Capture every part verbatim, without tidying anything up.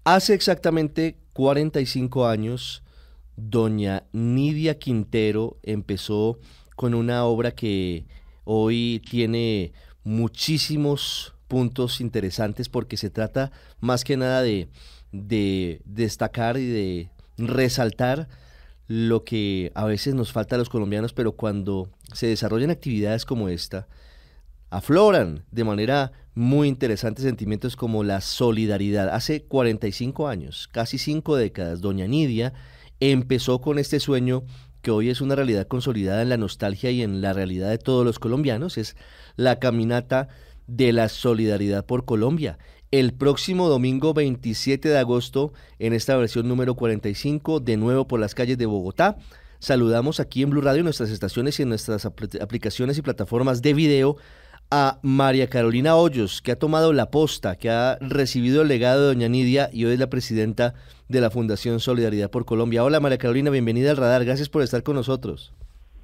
Hace exactamente cuarenta y cinco años, doña Nidia Quintero empezó con una obra que hoy tiene muchísimos puntos interesantes porque se trata más que nada de, de destacar y de resaltar lo que a veces nos falta a los colombianos, pero cuando se desarrollan actividades como esta, afloran de manera muy interesante sentimientos como la solidaridad. Hace cuarenta y cinco años, casi cinco décadas, doña Nidia empezó con este sueño que hoy es una realidad consolidada en la nostalgia y en la realidad de todos los colombianos, es la caminata de la solidaridad por Colombia. El próximo domingo veintisiete de agosto, en esta versión número cuarenta y cinco, de nuevo por las calles de Bogotá. Saludamos aquí en Blue Radio, en nuestras estaciones y en nuestras apl- aplicaciones y plataformas de video a María Carolina Hoyos, que ha tomado la posta, que ha recibido el legado de doña Nidia y hoy es la presidenta de la Fundación Solidaridad por Colombia. Hola María Carolina, bienvenida al Radar, gracias por estar con nosotros.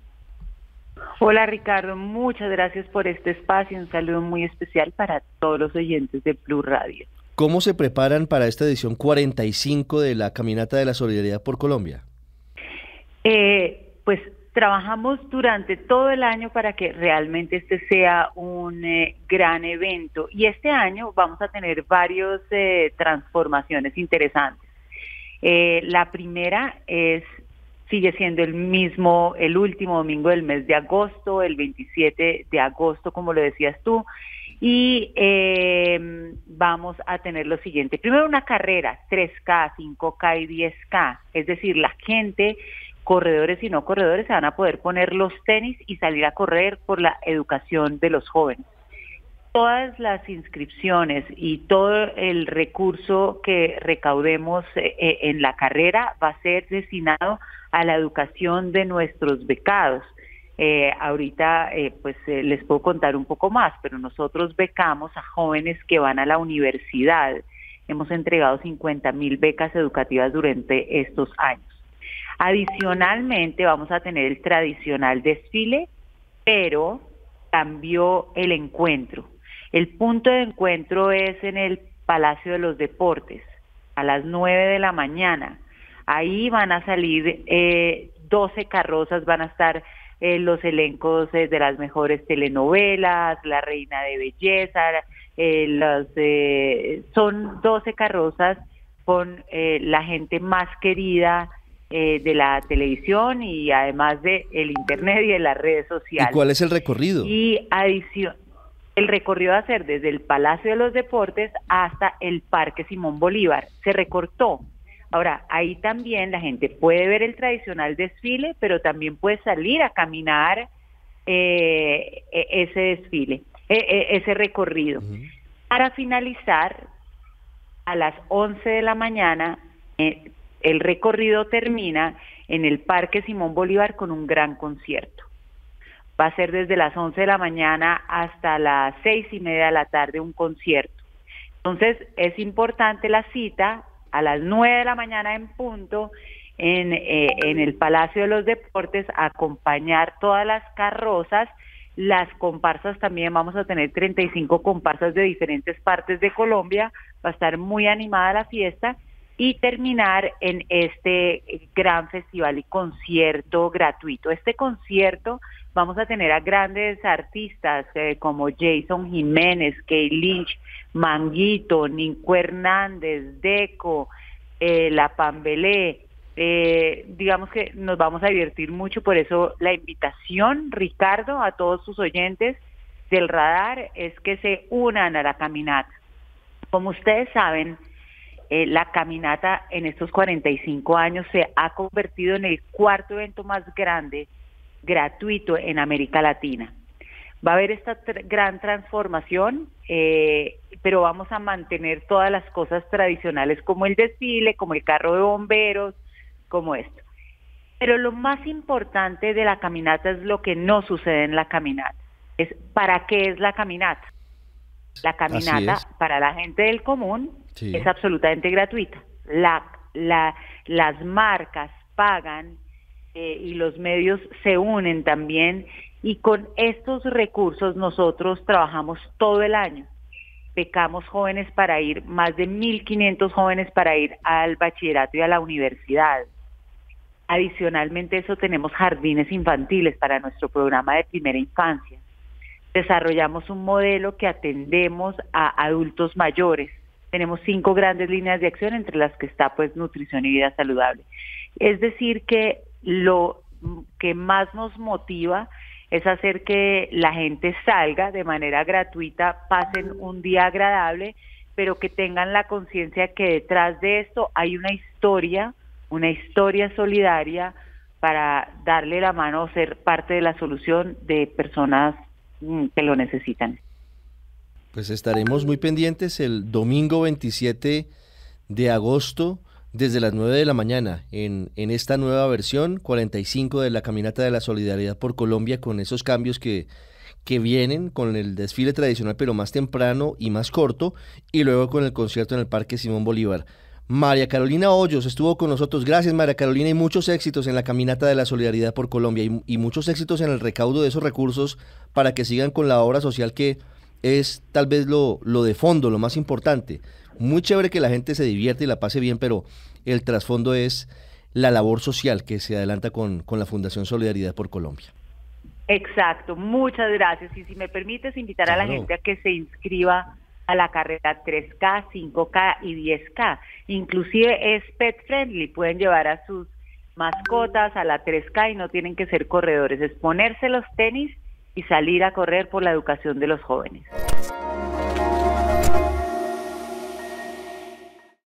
Hola Ricardo, muchas gracias por este espacio, un saludo muy especial para todos los oyentes de Blue Radio. ¿Cómo se preparan para esta edición cuarenta y cinco de la Caminata de la Solidaridad por Colombia? Eh, pues trabajamos durante todo el año para que realmente este sea un eh, gran evento y este año vamos a tener varias eh, transformaciones interesantes. Eh, la primera es sigue siendo el mismo, el último domingo del mes de agosto, el veintisiete de agosto, como lo decías tú, y eh, vamos a tener lo siguiente. Primero una carrera, tres K, cinco K y diez K, es decir, la gente, corredores y no corredores, se van a poder poner los tenis y salir a correr por la educación de los jóvenes. Todas las inscripciones y todo el recurso que recaudemos eh, en la carrera va a ser destinado a la educación de nuestros becados. Eh, ahorita eh, pues eh, les puedo contar un poco más, pero nosotros becamos a jóvenes que van a la universidad. Hemos entregado cincuenta mil becas educativas durante estos años. Adicionalmente vamos a tener el tradicional desfile, pero cambió el encuentro. El punto de encuentro es en el Palacio de los Deportes, a las nueve de la mañana. Ahí van a salir eh, doce carrozas, van a estar eh, los elencos eh, de las mejores telenovelas, La Reina de Belleza, eh, los, eh, son doce carrozas con eh, la gente más querida eh, de la televisión y además de el internet y de las redes ¿Y sociales. cuál es el recorrido? Y adición, el recorrido va a ser desde el Palacio de los Deportes hasta el Parque Simón Bolívar. Se recortó. Ahora, ahí también la gente puede ver el tradicional desfile, pero también puede salir a caminar eh, ese desfile, eh, ese recorrido. Uh-huh. Para finalizar, a las once de la mañana, eh, el recorrido termina en el Parque Simón Bolívar con un gran concierto. Va a ser desde las once de la mañana hasta las seis y media de la tarde un concierto. Entonces, es importante la cita a las nueve de la mañana en punto en, eh, en el Palacio de los Deportes, a acompañar todas las carrozas, las comparsas también, vamos a tener treinta y cinco comparsas de diferentes partes de Colombia, va a estar muy animada la fiesta, y terminar en este gran festival y concierto gratuito. Este concierto vamos a tener a grandes artistas eh, como Jason Jiménez, Kay Lynch, Manguito, Ninco Hernández, Deco, eh, La Pambelé. Eh, digamos que nos vamos a divertir mucho, por eso la invitación, Ricardo, a todos sus oyentes del Radar es que se unan a la caminata. Como ustedes saben, Eh, la caminata en estos cuarenta y cinco años se ha convertido en el cuarto evento más grande, gratuito en América Latina. Va a haber esta tr- gran transformación, eh, pero vamos a mantener todas las cosas tradicionales como el desfile, como el carro de bomberos, como esto. Pero lo más importante de la caminata es lo que no sucede en la caminata. Es ¿para qué es la caminata? La caminata para la gente del común sí. es absolutamente gratuita. La, la, las marcas pagan eh, y los medios se unen también y con estos recursos nosotros trabajamos todo el año. becamos jóvenes para ir, más de mil quinientos jóvenes para ir al bachillerato y a la universidad. Adicionalmente a eso tenemos jardines infantiles para nuestro programa de primera infancia. Desarrollamos un modelo que atendemos a adultos mayores. Tenemos cinco grandes líneas de acción, entre las que está pues nutrición y vida saludable. Es decir que lo que más nos motiva es hacer que la gente salga de manera gratuita, pasen un día agradable, pero que tengan la conciencia que detrás de esto hay una historia, una historia solidaria para darle la mano o ser parte de la solución de personas que lo necesitan. Pues estaremos muy pendientes el domingo veintisiete de agosto desde las nueve de la mañana en, en esta nueva versión cuarenta y cinco de la Caminata de la Solidaridad por Colombia, con esos cambios que, que vienen con el desfile tradicional pero más temprano y más corto, y luego con el concierto en el Parque Simón Bolívar. María Carolina Hoyos estuvo con nosotros. Gracias, María Carolina, y muchos éxitos en la Caminata de la Solidaridad por Colombia y, y muchos éxitos en el recaudo de esos recursos para que sigan con la obra social, que es tal vez lo, lo de fondo, lo más importante. Muy chévere que la gente se divierta y la pase bien, pero el trasfondo es la labor social que se adelanta con, con la Fundación Solidaridad por Colombia. Exacto, muchas gracias. Y si me permites invitar claro. a la gente a que se inscriba a la carrera tres K, cinco K y diez K. Inclusive es pet friendly, pueden llevar a sus mascotas a la tres K y no tienen que ser corredores, es ponerse los tenis y salir a correr por la educación de los jóvenes.